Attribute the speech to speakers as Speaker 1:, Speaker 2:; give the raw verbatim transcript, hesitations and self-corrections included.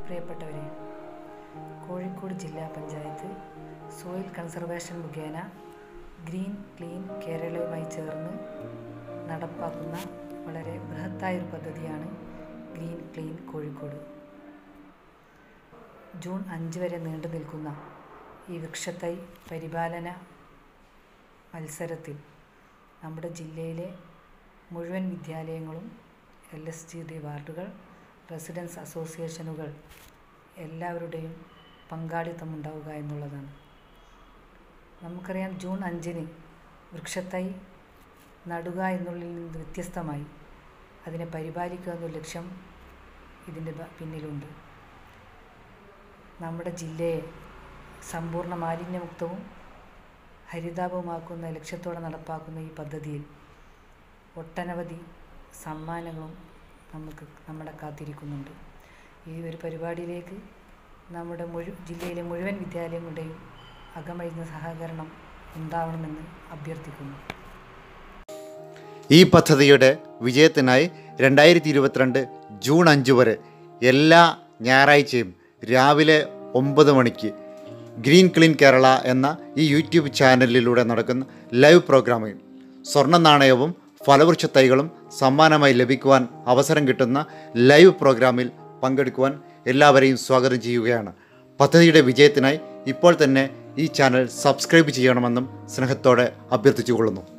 Speaker 1: പ്രിയപ്പെട്ടവരെ, കോഴിക്കോട് ജില്ലാ panchayat soil conservation മുഖേന ഗ്രീൻ ക്ലീൻ കേരളയുമായി ചേർന്ന് നടപ്പാക്കുന്ന വളരെ ബൃഹത്തായൊരു പദ്ധതിയാണ് ഗ്രീൻ ക്ലീൻ കോഴിക്കോട്. ജൂൺ അഞ്ച് വരെ നീണ്ടു നിൽക്കുന്ന ഈ വൃക്ഷത്തൈ പരിപാലന മത്സരത്തിൽ നമ്മുടെ ജില്ലയിലെ മുഴുവൻ വിദ്യാലയങ്ങളും, എൽ എസ് ജി ഡി വാർഡുകൾ, റെസിഡൻസ് അസോസിയേഷനുകൾ എല്ലാവരുടെയും പങ്കാളിത്തം ഉണ്ടാവുക എന്നുള്ളതാണ്. നമുക്കറിയാം, ജൂൺ അഞ്ചിന് വൃക്ഷത്തൈ നടുക എന്നുള്ളതിൽ നിന്ന് വ്യത്യസ്തമായി അതിനെ പരിപാലിക്കുക എന്നൊരു ലക്ഷ്യം ഇതിൻ്റെ പിന്നിലുണ്ട്. നമ്മുടെ ജില്ലയെ സമ്പൂർണ്ണ മാലിന്യമുക്തവും ഹരിതാപവുമാക്കുന്ന ലക്ഷ്യത്തോടെ നടപ്പാക്കുന്ന ഈ പദ്ധതിയിൽ ഒട്ടനവധി സമ്മാനങ്ങളും നമുക്ക് നമ്മളെ കാത്തിരിക്കുന്നുണ്ട്. ഈ ഒരു പരിപാടിയിലേക്ക് നമ്മുടെ മുഴു ജില്ലയിലെ മുഴുവൻ വിദ്യാലയങ്ങളുടെയും അകമഴിഞ്ഞ സഹകരണം ഉണ്ടാവണമെന്ന് അഭ്യർത്ഥിക്കുന്നു.
Speaker 2: ഈ പദ്ധതിയുടെ വിജയത്തിനായി രണ്ടായിരത്തി ഇരുപത്തിരണ്ട് ജൂൺ അഞ്ച് വരെ എല്ലാ ഞായറാഴ്ചയും രാവിലെ ഒമ്പത് മണിക്ക് ഗ്രീൻ ക്ലീൻ കേരള എന്ന ഈ യൂട്യൂബ് ചാനലിലൂടെ നടക്കുന്ന ലൈവ് പ്രോഗ്രാമിൽ സ്വർണ്ണ നാണയവും ഫലവൃക്ഷ തൈകളും സമ്മാനമായി ലഭിക്കുവാൻ അവസരം കിട്ടുന്ന ലൈവ് പ്രോഗ്രാമിൽ പങ്കെടുക്കുവാൻ എല്ലാവരെയും സ്വാഗതം ചെയ്യുകയാണ്. പദ്ധതിയുടെ വിജയത്തിനായി ഇപ്പോൾ തന്നെ ഈ ചാനൽ സബ്സ്ക്രൈബ് ചെയ്യണമെന്നും സ്നേഹത്തോടെ അഭ്യർത്ഥിച്ചുകൊള്ളുന്നു.